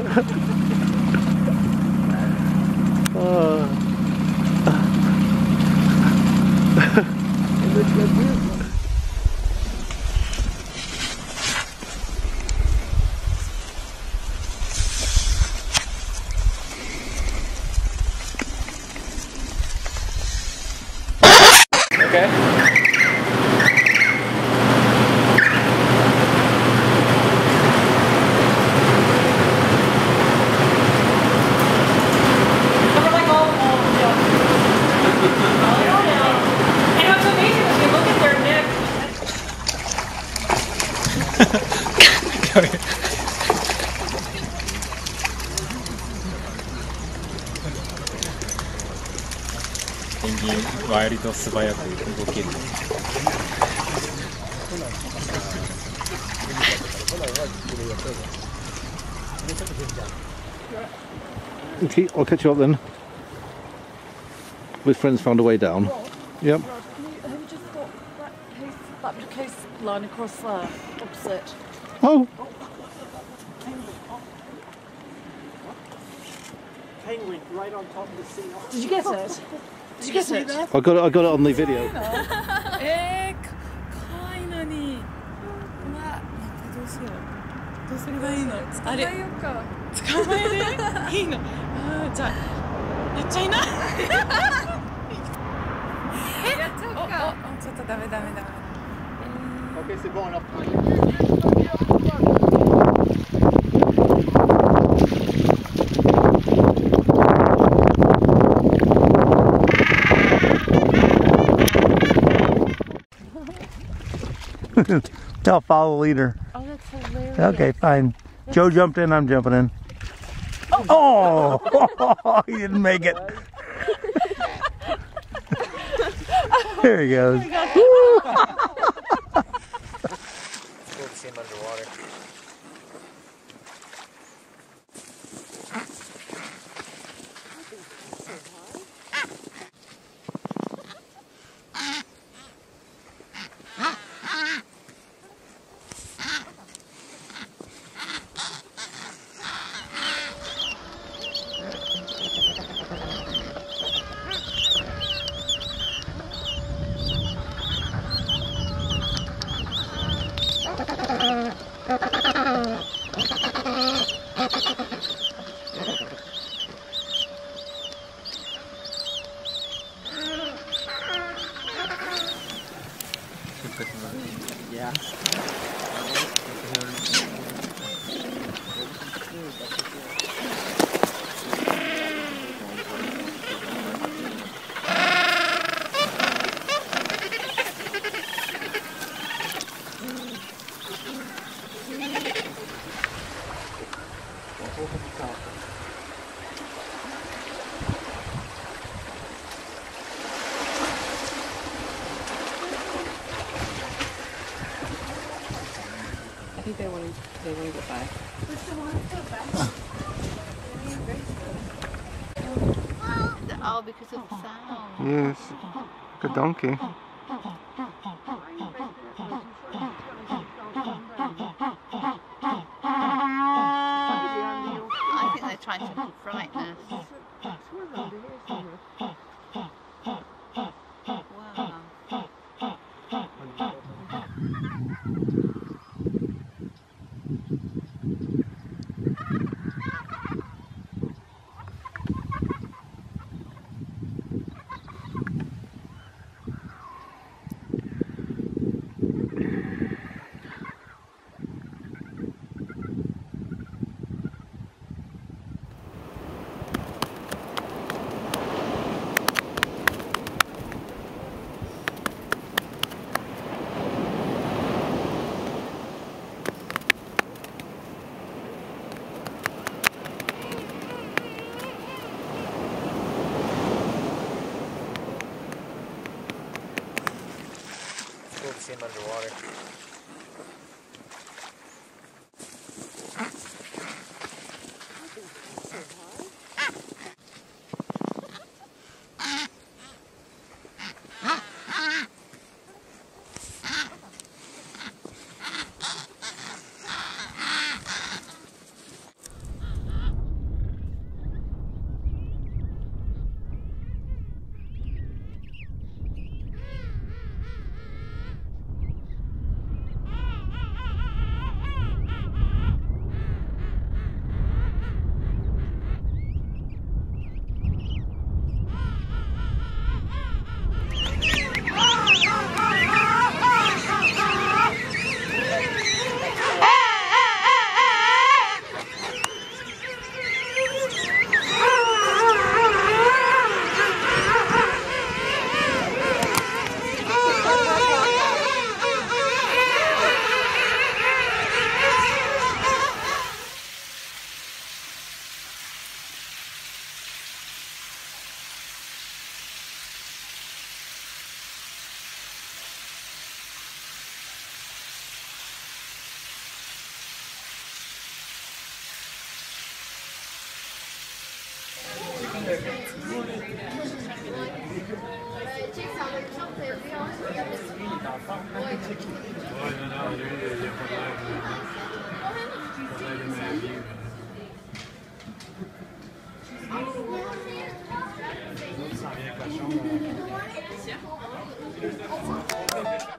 ペンギン割と素早く動ける。 Okay, I'll catch you up then. My friends found a way down. Yep. Have you just got that coastline across there, opposite? Oh. Penguin right on top of the sea. Did you get it? Did you get it? I got it on the video. 可愛いのに。うわ、どうしよう。どうすればいいの？あれ。捕まえる？いいの。ああ、じゃあやっちゃいな。やっちゃおうか。ちょっとダメ。 Okay, c'est bon, alors. I'll follow the leader. Oh, that's hilarious. Okay, fine. Joe jumped in, I'm jumping in. Oh! He didn't make it. There he goes. Cool to see him underwater. Yeah. I think they want to get by. Oh, because of the sound. Yes, good donkey. I think they're trying to frighten us. Cool to see him underwater. Non sabia cachorro.